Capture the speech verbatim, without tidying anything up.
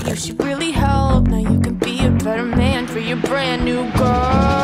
You should really help. Now you can be a better man for your brand new girl.